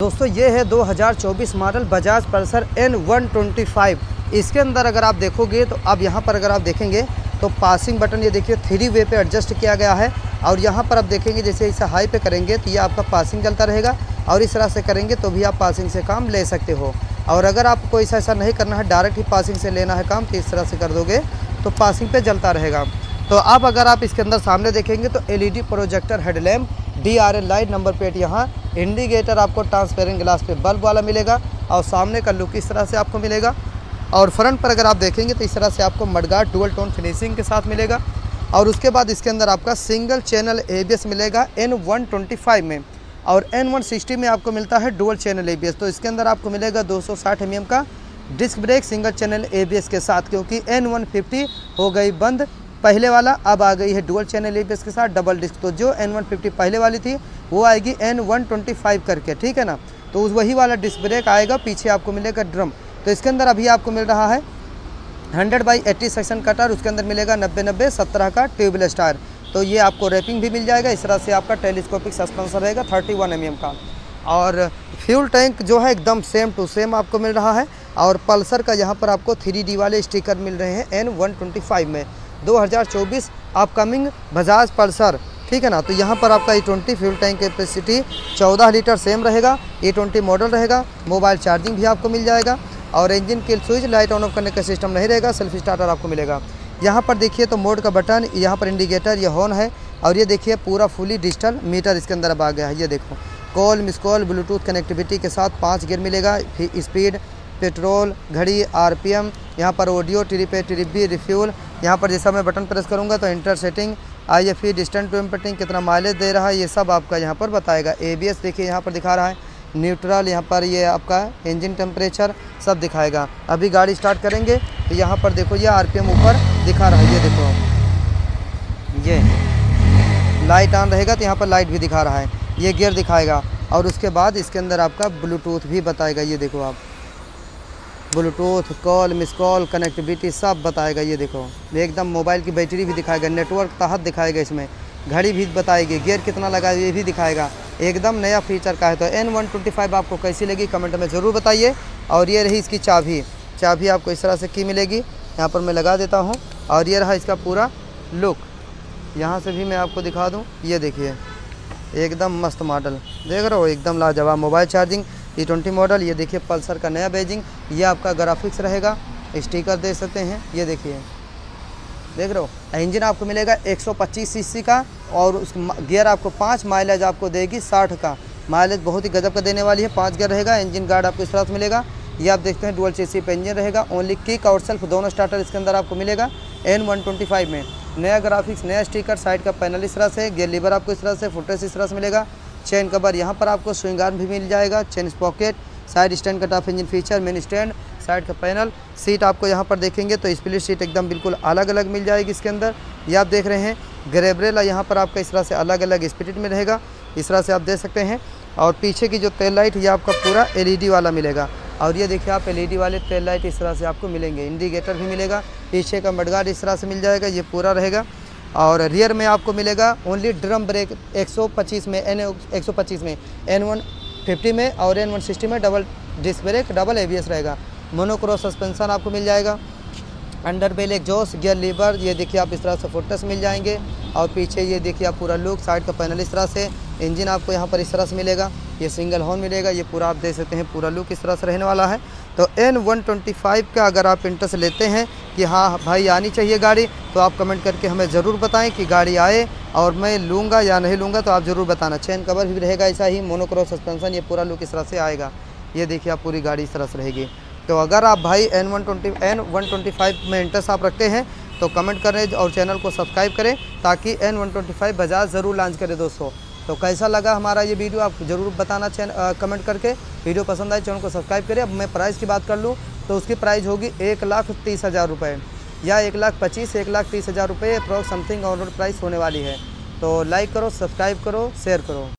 दोस्तों ये है 2024 मॉडल बजाज पल्सर N125। इसके अंदर अगर आप देखोगे तो अब यहाँ पर अगर आप देखेंगे तो पासिंग बटन ये देखिए 3 वे पे एडजस्ट किया गया है। और यहाँ पर आप देखेंगे जैसे इसे हाई पे करेंगे तो ये आपका पासिंग चलता रहेगा और इस तरह से करेंगे तो भी आप पासिंग से काम ले सकते हो। और अगर आपको ऐसा नहीं करना है, डायरेक्ट ही पासिंग से लेना है काम, तो इस तरह से कर दोगे तो पासिंग पे जलता रहेगा। तो अब अगर आप इसके अंदर सामने देखेंगे तो LED projector headlamp, DRL light, number plate, यहाँ इंडिकेटर आपको ट्रांसपेरेंट ग्लास पे बल्ब वाला मिलेगा और सामने का लुक इस तरह से आपको मिलेगा। और फ्रंट पर अगर आप देखेंगे तो इस तरह से आपको मडगार्ड डुअल टोन फिनिशिंग के साथ मिलेगा। और उसके बाद इसके अंदर आपका सिंगल चैनल ABS मिलेगा N125 में, और N160 में आपको मिलता है डुअल चैनल ABS। तो इसके अंदर आपको मिलेगा 260 mm का disc brake single channel ABS के साथ, क्योंकि N150 हो गई बंद पहले वाला, अब आ गई है डुअल चैनल ABS के साथ डबल डिस्क। तो जो N150 पहले वाली थी वो आएगी N125 करके, ठीक है ना। तो उस वही वाला डिस्क ब्रेक आएगा, पीछे आपको मिलेगा ड्रम। तो इसके अंदर अभी आपको मिल रहा है 100/80 सेक्शन कटर, उसके अंदर मिलेगा 90/90/17 का ट्यूबलेस टायर। तो ये आपको रैपिंग भी मिल जाएगा। इस तरह से आपका टेलीस्कोपिक सस्पेंसर रहेगा 31 mm का। और फ्यूल टैंक जो है एकदम सेम टू सेम आपको मिल रहा है। और पल्सर का यहाँ पर आपको 3D वाले स्टिकर मिल रहे हैं N125 में। 2024 अपकमिंग बजाज पल्सर, ठीक है ना। तो यहाँ पर आपका E20 fuel tank capacity 14 litre same रहेगा, E20 मॉडल रहेगा। मोबाइल चार्जिंग भी आपको मिल जाएगा। और engine kill switch, light on off करने का सिस्टम नहीं रहेगा, सेल्फ स्टार्टर आपको मिलेगा। यहाँ पर देखिए तो मोड का बटन, यहाँ पर इंडिकेटर, ये हॉर्न है। और ये देखिए पूरा फुली डिजिटल मीटर इसके अंदर अब आ गया है। ये देखो call, miss call, Bluetooth connectivity के साथ 5 गियर मिलेगा, स्पीड, पेट्रोल, घड़ी, RPM, यहाँ पर ऑडियो, ट्रिप बी, रिफ्यूल। यहाँ पर जैसा मैं बटन प्रेस करूँगा तो inter setting, IFE, distance to emptying, कितना माइलेज दे रहा है, ये सब आपका यहाँ पर बताएगा। ABS देखिए यहाँ पर दिखा रहा है, न्यूट्रल, यहाँ पर ये आपका इंजन टेम्परेचर सब दिखाएगा। अभी गाड़ी स्टार्ट करेंगे तो यहाँ पर देखो ये RPM ऊपर दिखा रहा है। ये देखो ये लाइट ऑन रहेगा तो यहाँ पर लाइट भी दिखा रहा है, ये गियर दिखाएगा। और उसके बाद इसके अंदर आपका ब्लूटूथ भी बताएगा। ये देखो आप Bluetooth, call, miss call, connectivity सब बताएगा। ये देखो एकदम मोबाइल की बैटरी भी दिखाएगा, नेटवर्क तहत दिखाएगा, इसमें घड़ी भी बताएगी, गियर कितना लगा ये भी दिखाएगा। एकदम नया फीचर का है। तो N125 आपको कैसी लगी कमेंट में ज़रूर बताइए। और ये रही इसकी चाबी आपको इस तरह से की मिलेगी, यहाँ पर मैं लगा देता हूँ। और ये रहा इसका पूरा लुक, यहाँ से भी मैं आपको दिखा दूँ। ये देखिए एकदम मस्त मॉडल देख रहे हो, एकदम लाजवाब। Mobile charging, E20 model. ये देखिए पल्सर का नया बैजिंग, ये आपका ग्राफिक्स रहेगा, स्टिकर दे सकते हैं। ये देखिए देख रहे हो। इंजन आपको मिलेगा 125 cc का, और उस गियर आपको 5, माइलेज आपको देगी 60 का। माइलेज बहुत ही गजब का देने वाली है। 5 गियर रहेगा। इंजन गार्ड आपको इस तरह से मिलेगा। ये आप देखते हैं डुअल चेसी पे इंजन रहेगा। ओनली किक और सेल्फ दोनों स्टार्टर इसके अंदर आपको मिलेगा N125 में। नया ग्राफिक्स, नया स्टिकर, साइड का पैनल इस तरह से, गियर लीवर आपको इस तरह से, फुटरेस्ट इस तरह से मिलेगा। चेन कवर यहाँ पर आपको स्विंग आर्म भी मिल जाएगा, chain pocket, side stand cut off engine feature, main stand, side का पैनल, सीट आपको यहाँ पर देखेंगे तो स्प्लिट सीट एकदम बिल्कुल अलग अलग मिल जाएगी इसके अंदर। ये आप देख रहे हैं ग्रेबरेला, यहाँ पर आपका इस तरह से अलग अलग स्प्लिट में रहेगा, इस तरह से आप देख सकते हैं। और पीछे की जो टेल लाइट ये आपका पूरा LED वाला मिलेगा। और ये देखिए आप LED वाले टेल लाइट इस तरह से आपको मिलेंगे। इंडिकेटर भी मिलेगा, पीछे का मडगार्ड इस तरह से मिल जाएगा, ये पूरा रहेगा। और रियर में आपको मिलेगा ओनली ड्रम ब्रेक 125 में, N125 में, N150 में और N160 में double disc brake, double ABS रहेगा। मोनोक्रॉस सस्पेंशन आपको मिल जाएगा। Under belly exhaust, gear lever, ये देखिए आप इस तरह से फुटरेस्ट मिल जाएंगे। और पीछे ये देखिए आप पूरा लुक, साइड का पैनल इस तरह से, इंजन आपको यहाँ पर इस तरह से मिलेगा, ये सिंगल हॉर्न मिलेगा। ये पूरा आप देख सकते हैं, पूरा लुक इस तरह से रहने वाला है। तो N125 का अगर आप इंटरेस्ट लेते हैं कि हाँ भाई आनी चाहिए गाड़ी, तो आप कमेंट करके हमें ज़रूर बताएं कि गाड़ी आए और मैं लूँगा या नहीं लूँगा, तो आप ज़रूर बताना। चेन कवर भी रहेगा ऐसा ही, मोनोक्रॉस सस्पेंशन, ये पूरा लुक इस तरह से आएगा। ये देखिए आप पूरी गाड़ी इस तरह से रहेगी। तो अगर आप भाई N125 में इंटरेस्ट आप रखते हैं तो कमेंट करें और चैनल को सब्सक्राइब करें, ताकि N125 बजाज ज़रूर लॉन्च करें दोस्तों। तो कैसा लगा हमारा ये वीडियो आप ज़रूर बताना, कमेंट करके। वीडियो पसंद आए चैनल को सब्सक्राइब करें। अब मैं प्राइस की बात कर लूँ तो उसकी प्राइस होगी 1,30,000 रुपये, या 1,25,000 1,30,000 रुपये approx something on road price होने वाली है। तो लाइक करो, सब्सक्राइब करो, शेयर करो।